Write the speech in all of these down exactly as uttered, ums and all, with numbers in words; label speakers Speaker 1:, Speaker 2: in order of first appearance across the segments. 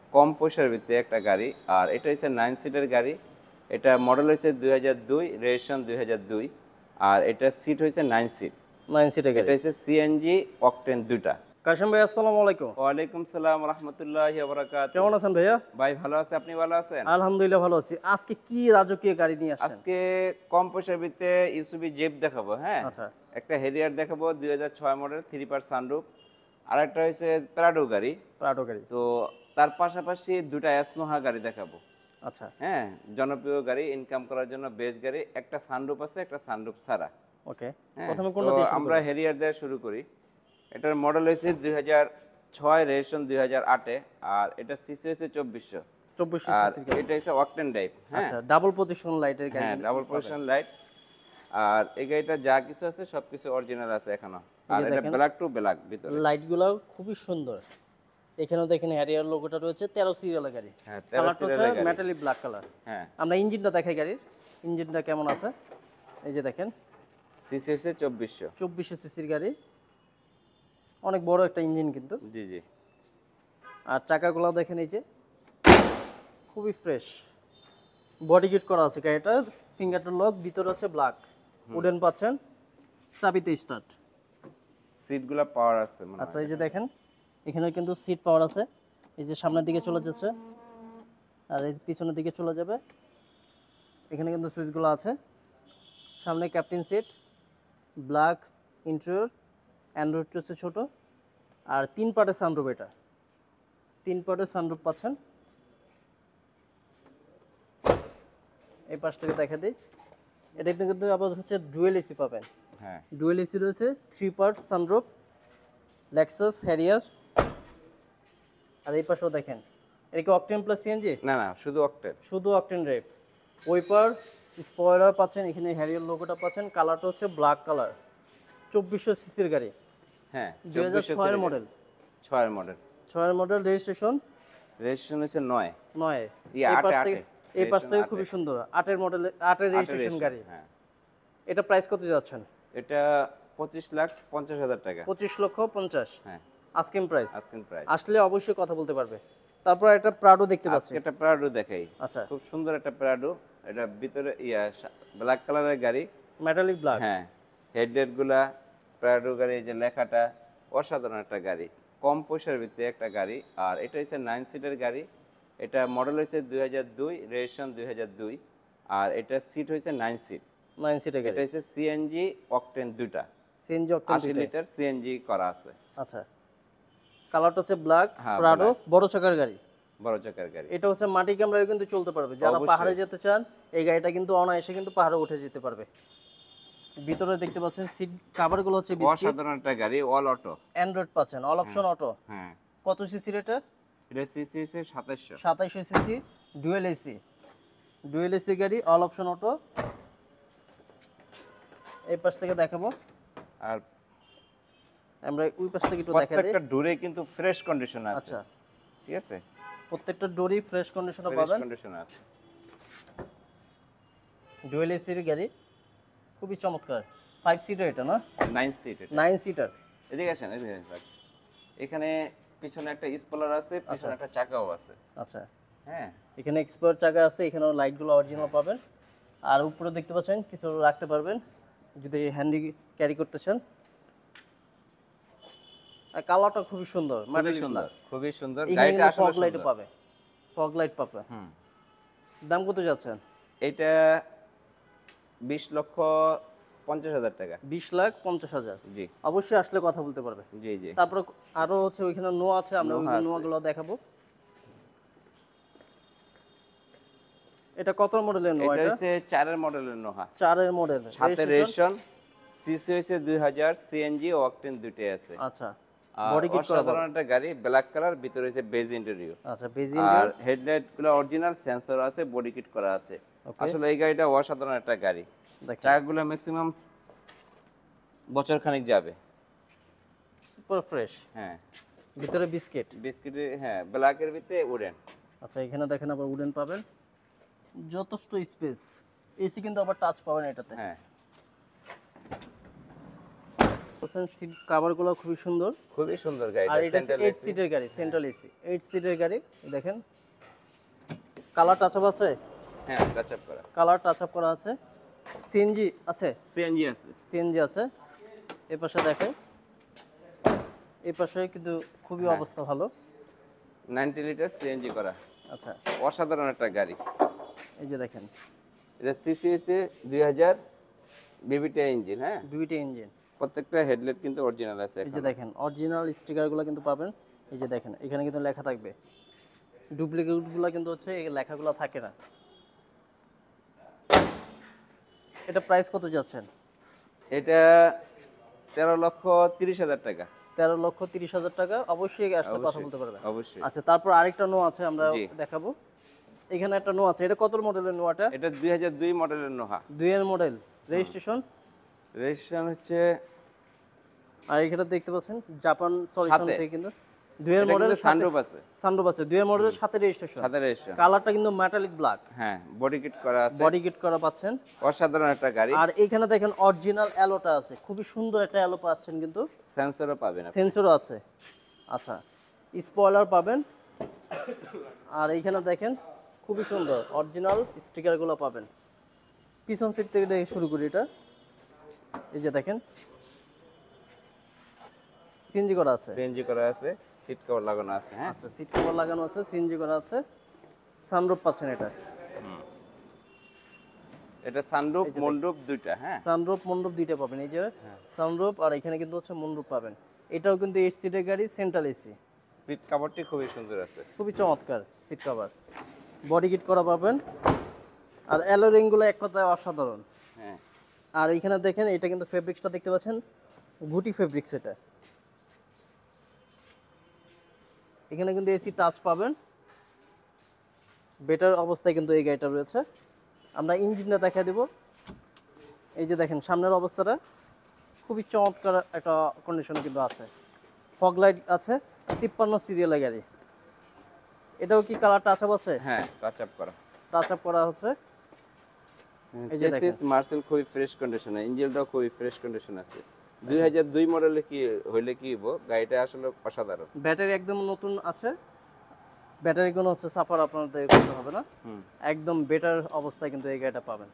Speaker 1: কম পয়সার ভিতরে একটা গাড়ি। আর এটা হচ্ছে নাইন সিটের গাড়ি। এটা মডেল হচ্ছে দুই হাজার দুই, রেজিস্ট্রেশন দুই হাজার দুই। আর এটা সিট হচ্ছে নাইন সিট।
Speaker 2: নাইন সিটের গাড়ি।
Speaker 1: এটা হচ্ছে সিএনজি অকটেন দুইটা।
Speaker 2: কাশেম ভাই আসসালামু আলাইকুম।
Speaker 1: ওয়ালাইকুম সালাম রহমতুল্লাহি ওয়া বারাকাতুহু।
Speaker 2: কেমন আছেন ভাইয়া?
Speaker 1: ভাই ভালো আছে, আপনি ভালো আছেন?
Speaker 2: আলহামদুলিল্লাহ ভালো আছি। আজকে কি রাজকীয় গাড়ি নিয়ে আসছেন?
Speaker 1: আজকে কম পয়সার ভিতরে ইসুবি জেপ দেখাবো। হ্যাঁ,
Speaker 2: আচ্ছা।
Speaker 1: একটা হেরিয়ার দেখাবো দুই হাজার ছয় মডেল, থ্রি পার সানরুফ। আর একটা হচ্ছে প্রাডো গাড়ি।
Speaker 2: প্রাডো গাড়ি।
Speaker 1: তো তার পাশাপাশি দুটা এসনোহা গাড়ি দেখাবো।
Speaker 2: আচ্ছা।
Speaker 1: হ্যাঁ, জনপ্রিয় গাড়ি, ইনকাম করার জন্য বেস্ট গাড়ি। একটা সানরুফ আছে, একটা সানরুফ ছাড়া।
Speaker 2: ওকে।
Speaker 1: হ্যাঁ,
Speaker 2: প্রথমে
Speaker 1: তো
Speaker 2: কোনটা দিয়ে শুরু
Speaker 1: আমরা
Speaker 2: করব?
Speaker 1: হেরিয়ার দিয়ে শুরু করি। এটার মডেল হয়েছে দুই হাজার ছয়, রেজিস্ট্রেশন দুই হাজার আটে। আর এটা সিসি হয়েছে চব্বিশশো।
Speaker 2: চব্বিশশো
Speaker 1: আর
Speaker 2: সিসির গাড়ি।
Speaker 1: এটা হচ্ছে অকটেন ড্রাইভ। হ্যাঁ,
Speaker 2: আচ্ছা, ডাবল পজিশন লাইটের গাড়ি।
Speaker 1: হ্যাঁ, ডাবল পজিশন লাইট। আর এই গাড়িটা যা কিছু আছে সবকিছু অরিজিনাল আছে এখনো। আর এটা ব্ল্যাক টু ব্ল্যাক ভিতরে।
Speaker 2: লাইটগুলো খুবই সুন্দর। এখানেও দেখেন হ্যারিয়ার লোগোটা রয়েছে, তেরো সিরিয়ালের গাড়ি।
Speaker 1: হ্যাঁ, তেরো
Speaker 2: কালারটা হচ্ছে
Speaker 1: সিরিয়ালের গাড়ি।
Speaker 2: Metallic black colour.
Speaker 1: হ্যাঁ,
Speaker 2: আমরা ইঞ্জিনটা দেখাই গাড়ির। ইঞ্জিনটা কেমন আছে? এই যে দেখেন,
Speaker 1: সিসি হচ্ছে চব্বিশশো।
Speaker 2: চব্বিশশো সিসির গাড়ি। অনেক বড় একটা ইঞ্জিন কিন্তু।
Speaker 1: জি জি।
Speaker 2: আর চাকাগুলো দেখেন, এই যে খুবই ফ্রেশ। বডি কিট করা আছে গাড়িটার। ফিঙ্গারটা লক, ভিতরে আছে ব্ল্যাক। উডেন পাচ্ছেন, চাবিতে স্টার্ট।
Speaker 1: সিটগুলো পাওয়ার আছে মনে হয়।
Speaker 2: আচ্ছা, এই যে দেখেন এখানে কিন্তু সিট পাওয়ার আছে। এই যে সামনের দিকে চলে যাচ্ছে আর এই পিছনের দিকে চলে যাবে। এখানে কিন্তু সুইচগুলো আছে। সামনে captain seat, black interior, android হচ্ছে ছোট। আর তিন পার্টের সানরুফ। এটা তিন পার্টের সানরুফ পাচ্ছেন। এই পাশ থেকে দেখা দিই, এটা কিন্তু আবার হচ্ছে ডুয়েল এসি পাবেন।
Speaker 1: হ্যাঁ,
Speaker 2: ডুয়েল এসি রয়েছে, three part sunroof, Lexus Harrier. আর এই পাশেও দেখেন, এটা কি অকটেন প্লাস সিএনজি?
Speaker 1: না না, শুধু অকটেন।
Speaker 2: শুধু অকটেন ড্রাইভ। ওয়াইপার, স্পয়লার পাচ্ছেন, এখানে হ্যারিয়ার লোগোটা পাচ্ছেন। কালারটা হচ্ছে ব্ল্যাক কালার। চব্বিশশো সিসির গাড়ি।
Speaker 1: হ্যাঁ,
Speaker 2: দুই হাজার ছয়ের মডেল।
Speaker 1: ছয়ের মডেল।
Speaker 2: ছয়ের মডেল, রেজিস্ট্রেশন
Speaker 1: রেজিস্ট্রেশন হচ্ছে নয়।
Speaker 2: নয়।
Speaker 1: ই
Speaker 2: এই
Speaker 1: আটে,
Speaker 2: পাশ
Speaker 1: আটে।
Speaker 2: থেকে এই পাশ থেকে
Speaker 1: রেজিস্ট্রেশন
Speaker 2: খুবই
Speaker 1: আটে।
Speaker 2: সুন্দর। আটের মডেল, আটের রেজিস্ট্রেশন গাড়ি।
Speaker 1: হ্যাঁ,
Speaker 2: এটা প্রাইস কত যাচ্ছেন?
Speaker 1: এটা পঁচিশ লাখ পঞ্চাশ হাজার টাকা।
Speaker 2: পঁচিশ লক্ষ পঞ্চাশ।
Speaker 1: হ্যাঁ,
Speaker 2: আস্কিং প্রাইস।
Speaker 1: আজকের প্রাইস।
Speaker 2: আসলে অবশ্যই কথা বলতে পারবে। তারপর একটা প্রাডো দেখতে পাচ্ছি।
Speaker 1: আজকে একটা প্রাডো দেখাই।
Speaker 2: আচ্ছা,
Speaker 1: খুব সুন্দর একটা প্রাডো। এটা ভিতরে ইয়া ব্ল্যাক কালারের গাড়ি।
Speaker 2: Metallic black.
Speaker 1: হ্যাঁ, হেডলাইট গুলা, প্রাডো গাড়ি, যে লেখাটা, অসাধারণ একটা গাড়ি। কম পয়সার ভিতরে একটা গাড়ি। আর এটা হচ্ছে নাইন সিটের গাড়ি। এটা মডেল হচ্ছে দুই হাজার দুই, রেজিস্ট্রেশন দুই হাজার দুই। আর এটা সিট হচ্ছে নাইন সিট।
Speaker 2: নাইন সিটের গাড়ি।
Speaker 1: এটা হচ্ছে সিএনজি অকটেন দুইটা।
Speaker 2: সিএনজি অকটেন
Speaker 1: আশি লিটার সিএনজি করা আছে।
Speaker 2: আচ্ছা, কালারটা হচ্ছে ব্ল্যাক।
Speaker 1: হ্যাঁ,
Speaker 2: প্রাডো বড় চাকার গাড়ি।
Speaker 1: বড় চাকার গাড়ি।
Speaker 2: এটা হচ্ছে মাটি কামড়ায় কিন্তু চলতে পারবে। যারা
Speaker 1: অবশ্যই।
Speaker 2: পাহাড়ে যেতে চান এই গাড়িটা কিন্তু অনায়াসে কিন্তু পাহাড়ে উঠে যেতে পারবে। ভিতরে দেখতে পাচ্ছেন সিট কভারগুলো হচ্ছে বিস্কিট।
Speaker 1: অসাধারণ একটা গাড়ি, অল অটো।
Speaker 2: অ্যান্ড্রয়েড পাচ্ছেন, অল অপশন অটো।
Speaker 1: হ্যাঁ,
Speaker 2: কত সিসির এটা?
Speaker 1: এটা সিসি হচ্ছে সাতাশশো।
Speaker 2: সাতাইশশো CC, dual AC. Dual AC গাড়ি, অল অপশন অটো। এই পাশ থেকে দেখাবো।
Speaker 1: আর
Speaker 2: আমরা ওই পাশ থেকে একটু দেখা দিই।
Speaker 1: প্রত্যেকটা ডোরে কিন্তু ফ্রেশ কন্ডিশন আছে।
Speaker 2: আচ্ছা,
Speaker 1: ঠিক আছে,
Speaker 2: প্রত্যেকটা ডোরই ফ্রেশ কন্ডিশনে
Speaker 1: ফ্রেশ
Speaker 2: পাবেন।
Speaker 1: কন্ডিশন আছে।
Speaker 2: ডুয়েল এসির গাড়ি, খুবই চমৎকার। ফাইভ সিটার এটা না?
Speaker 1: Nine seat.
Speaker 2: Nine seater.
Speaker 1: এদিকে আসেন, এদিকে আসেন। এখানে পিছনে একটা স্পয়লার আছে, পিছনে একটা চাকাও আছে।
Speaker 2: আচ্ছা,
Speaker 1: হ্যাঁ,
Speaker 2: এখানে এক্সপার্ট চাকা আছে, এখানেও লাইটগুলো অরিজিনাল পাবেন। আর উপরে দেখতে পাচ্ছেন কিছু রাখতে পারবেন যদি হ্যান্ডি ক্যারি করতে চান। আর কালারটা খুবই সুন্দর,
Speaker 1: খুবই
Speaker 2: মেটালিক
Speaker 1: সুন্দর,
Speaker 2: ব্ল্যাক।
Speaker 1: খুবই সুন্দর
Speaker 2: এখানে
Speaker 1: গাড়িটা
Speaker 2: কিন্তু
Speaker 1: আসলে
Speaker 2: ফগ লাইটও
Speaker 1: সুন্দর।
Speaker 2: পাবে, ফগ লাইট পাবে।
Speaker 1: হুম,
Speaker 2: দাম কত যাচ্ছেন?
Speaker 1: এটা বিশ লক্ষ পঞ্চাশ হাজার টাকা।
Speaker 2: বিশ লাখ পঞ্চাশ হাজার।
Speaker 1: জি
Speaker 2: অবশ্যই আসলে কথা বলতে পারবে।
Speaker 1: জি জি।
Speaker 2: তারপর আরো হচ্ছে ওইখানে নো আছে, আমরা ওই
Speaker 1: নোহা আছে।
Speaker 2: নোয়াগুলো দেখাবো। এটা কত মডেলের নোয়া?
Speaker 1: এটা
Speaker 2: এটা
Speaker 1: হচ্ছে চারের মডেলের নোহা।
Speaker 2: চারের মডেল,
Speaker 1: সাথে রেজিস্ট্রেশন, সিসি হচ্ছে দুই হাজার, সিএনজি ও অকটেন দুইটাই আছে।
Speaker 2: আচ্ছা,
Speaker 1: আর
Speaker 2: বডি কিট করা।
Speaker 1: অসাধারণ একটা গাড়ি, ব্ল্যাক কালার, ভিতরে হচ্ছে বেজ ইন্টেরিয়র।
Speaker 2: আচ্ছা, বেজি।
Speaker 1: আর হেডলাইট গুলো অরিজিনাল, সেন্সর আছে, বডি কিট করা আছে। আসলে এই গাড়িটা অসাধারণ একটা গাড়ি।
Speaker 2: দেখেন,
Speaker 1: চাকাগুলো ম্যাক্সিমাম বছর খানিক যাবে।
Speaker 2: Super fresh.
Speaker 1: হ্যাঁ,
Speaker 2: ভিতরে বিস্কিট।
Speaker 1: বিস্কিটে, হ্যাঁ, ব্ল্যাকের ভিতরে উডেন।
Speaker 2: আচ্ছা, এখানে দেখেন আবার উডেন পাবেন, যথেষ্ট স্পেস। এসি কিন্তু আবার টাচ পাবেন এটাতে।
Speaker 1: হ্যাঁ,
Speaker 2: পাচ্ছেন সিট কভারগুলো খুবই সুন্দর।
Speaker 1: খুবই সুন্দর গাড়ি,
Speaker 2: আর এটা এইট সিটের গাড়ি, সেন্ট্রাল এসি এইট সিটের গাড়ি। দেখেন কালার টাচ আপ আছে,
Speaker 1: হ্যাঁ টাচ আপ করা,
Speaker 2: কালার টাচ আপ করা আছে। সিএনজি আছে,
Speaker 1: সিএনজি আছে,
Speaker 2: সিএনজি আছে। এই পাশে দেখেন, এই পাশে কিন্তু খুবই অবস্থা ভালো।
Speaker 1: নব্বই লিটার সিএনজি করা,
Speaker 2: আচ্ছা
Speaker 1: অসাধারণ একটা গাড়ি।
Speaker 2: এই যে দেখেন
Speaker 1: এটা সিসি হচ্ছে দুই হাজার বিবিটি ইঞ্জিন, হ্যাঁ
Speaker 2: বিবিটি ইঞ্জিন।
Speaker 1: প্রত্যেকটা হেডলাইট কিন্তু অরিজিনাল আছে।
Speaker 2: এই যে দেখেন অরিজিনাল স্টিকারগুলো কিন্তু পাবেন। এই যে দেখেন এখানে কিন্তু লেখা থাকবে, ডুপ্লিকেটগুলো কিন্তু হচ্ছে এই লেখাগুলো থাকে না। এটা প্রাইস কত যাচ্ছেন?
Speaker 1: এটা তেরো লক্ষ তিরিশ হাজার টাকা।
Speaker 2: তেরো লক্ষ তিরিশ হাজার টাকা। অবশ্যই আসলে কথা বলতে পারবেন।
Speaker 1: অবশ্যই।
Speaker 2: আচ্ছা তারপর আরেকটা নো আছে, আমরা
Speaker 1: জি।
Speaker 2: দেখাবো। এখানে একটা নো আছে, এটা কত মডেলের নোয়াটা?
Speaker 1: এটা দুই হাজার দুই মডেলের নোহা,
Speaker 2: দুই এর মডেল, রেজিস্ট্রেশন।
Speaker 1: রেজিস্ট্রেশন হচ্ছে,
Speaker 2: আর এখানে দেখতে পাচ্ছেন জাপান সলিউশন
Speaker 1: সাথে।
Speaker 2: থেকে কিন্তু দুই এর
Speaker 1: এটা
Speaker 2: মডেল,
Speaker 1: কিন্তু সানরুফ আছে,
Speaker 2: সানরুফ আছে, দুই এর মডেলের সাথে রেজিস্ট্রেশন।
Speaker 1: সাথে রেজিস্ট্রেশন,
Speaker 2: কালারটা কিন্তু মেটালিক ব্ল্যাক,
Speaker 1: হ্যাঁ বডি কিট করা আছে,
Speaker 2: বডি কিট করা পাচ্ছেন।
Speaker 1: অসাধারণ একটা গাড়ি।
Speaker 2: আর এখানে দেখেন অরিজিনাল অ্যালোটা আছে, খুবই সুন্দর একটা অ্যালো পাচ্ছেন কিন্তু,
Speaker 1: সেন্সরও পাবেন আপনি।
Speaker 2: সেন্সরও আছে। আচ্ছা স্পয়লার পাবেন। আর এইখানে দেখেন খুবই সুন্দর অরিজিনাল স্টিকারগুলো পাবেন। পিছন সিট থেকে দেখে শুরু করি। এটা এই যে দেখেন সিএনজি করা আছে,
Speaker 1: সিএনজি করা আছে, সিট কভার লাগানো আছে, হ্যাঁ
Speaker 2: আচ্ছা সিট কভার লাগানো আছে, সিএনজি করা আছে। সানরুফ পাচ্ছেন এটা,
Speaker 1: এটা সানরুফ মন্ডপ দুইটা, হ্যাঁ
Speaker 2: সানরুফ মন্ডপ দুইটা পাবেন। এই যে সানরুফ, আর এখানে কিন্তু হচ্ছে মন্ডপ পাবেন। এটাও কিন্তু এইট সিটের গাড়ি, সেন্ট্রাল এসি।
Speaker 1: সিট কভারটি খুবই সুন্দর আছে,
Speaker 2: খুবই চমৎকার সিট কভার, বডি কিট করা পাবেন। আর অ্যালো রিংগুলো এক কথায় অসাধারণ।
Speaker 1: হ্যাঁ
Speaker 2: আর এইখানে দেখেন এটা কিন্তু ফেব্রিক্সটা দেখতে পাচ্ছেন, গুটি ফেব্রিক্স। এটা এখানে কিন্তু এসি টাচ পাবেন। বেটার অবস্থায় কিন্তু এই গাড়িটা রয়েছে। আমরা ইঞ্জিনটা দেখা দেব। এই যে দেখেন সামনের অবস্থাটা খুবই চমৎকার একটা কন্ডিশনে কিন্তু আছে। ফগ লাইট আছে, তিপ্পান্ন সিরিয়ালের গাড়ি। এটাও কি কালার টাচ আপ আছে?
Speaker 1: হ্যাঁ টাচ আপ করা,
Speaker 2: টাচ আপ করা হচ্ছে। এই যে দেখেন
Speaker 1: চেসিস মার্সেল খুবই ফ্রেশ কন্ডিশনে, ইঞ্জিনটাও খুবই ফ্রেশ কন্ডিশন আছে। দুই হাজার দুই মডেলে কি হইলে কি হইব, গাড়িটা আসলে অসাধারণ।
Speaker 2: ব্যাটারি একদম নতুন আছে, ব্যাটারি কোনো হচ্ছে সাফার আপনাদের করতে হবে না,
Speaker 1: হুম
Speaker 2: একদম বেটার অবস্থায় কিন্তু এই গাড়িটা পাবেন।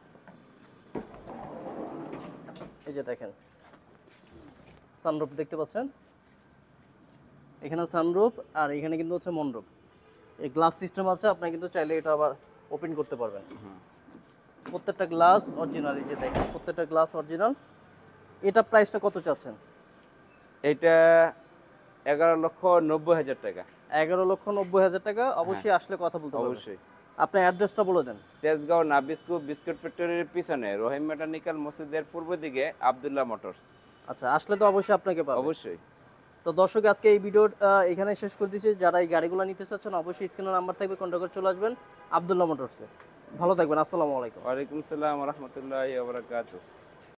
Speaker 2: এই যে দেখেন সানরুফ দেখতে পাচ্ছেন, এখানে সানরুফ, আর এখানে কিন্তু হচ্ছে মনরুফ। এই গ্লাস সিস্টেম আছে, আপনি কিন্তু চাইলে এটা আবার ওপেন করতে পারবেন। প্রত্যেকটা গ্লাস অরিজিনাল। এই যে দেখেন প্রত্যেকটা গ্লাস অরিজিনাল। এটা প্রাইসটা কত চাচ্ছেন?
Speaker 1: এটা এগারো লক্ষ নব্বই হাজার টাকা।
Speaker 2: এগারো লক্ষ নব্বই হাজার টাকা। অবশ্যই আসলে কথা বলতে পারবেন।
Speaker 1: অবশ্যই।
Speaker 2: আপনার অ্যাড্রেসটা বলে দেন।
Speaker 1: তেজগাঁও নাবিস্কো বিস্কুট ফ্যাক্টরির পিছনে রহিম মেকানিক্যাল মসজিদের পূর্ব দিকে আব্দুল্লাহ মোটরস।
Speaker 2: আচ্ছা আসলে তো অবশ্যই আপনাকে পাবো।
Speaker 1: অবশ্যই।
Speaker 2: তো দর্শক আজকে এই ভিডিও এখানে শেষ করে দিচ্ছি। যারা এই গাড়িগুলো নিতে চাচ্ছেন অবশ্যই স্ক্রিনের নাম্বার থাকবে, কন্ট্যাক্ট করে চলে আসবেন আব্দুল্লাহ মোটরসে। ভালো থাকবেন। আসসালামু আলাইকুম।
Speaker 1: ওয়ালাইকুম আসসালাম ওয়া রাহমাতুল্লাহি ওয়া বারাকাতুহু।